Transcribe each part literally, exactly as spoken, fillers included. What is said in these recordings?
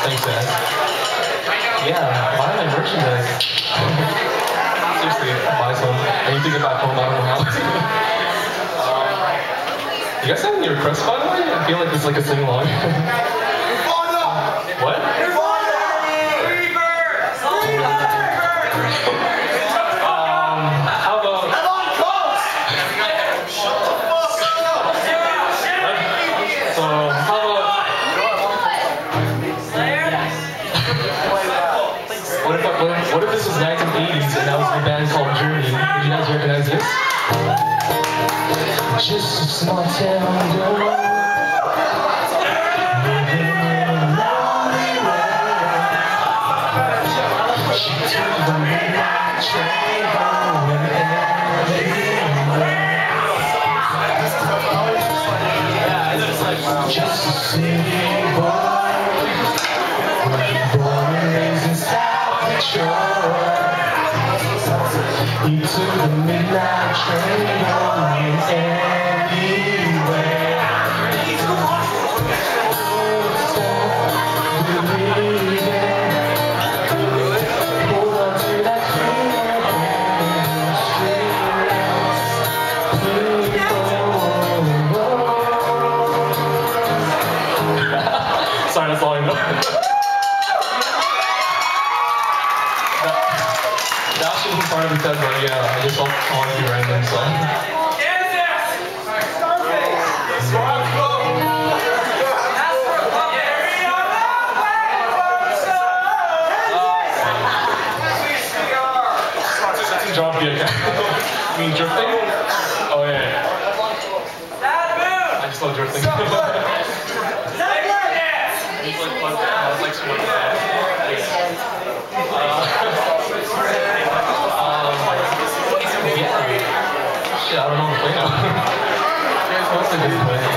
Thanks, guys. Yeah, buy my merchandise. Seriously, buy some. I need to get back home, I don't know how. um, you guys have any requests, by the way? I feel like it's like a sing-along. What? um, how about... So, how about... What if, what, if, what if this was nineteen eighties and that was the band called Journey? Would you guys recognize this? Just a small town girl. Living in a lonely way. She took the midnight train going anywhere. Just a city boy, born and raised in South Detroit. He took the midnight train going anywhere. Hold on to that feeling on the streets. Sorry, that's all I know. That shouldn't be part of the set, but yeah, I just want to be random, so. Drop the account. You mean drifting? Oh yeah. I just love drifting. It's like, it's like swimming. Shit, I don't know how to play now. You guys must have been playing.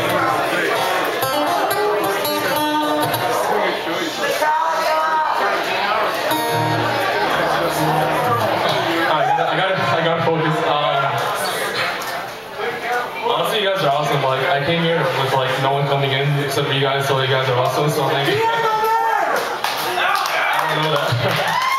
Alright, I gotta, I gotta focus. Um, honestly, you guys are awesome. Like, I came here with like no one coming in except for you guys, so you guys are awesome. So like, I don't know that.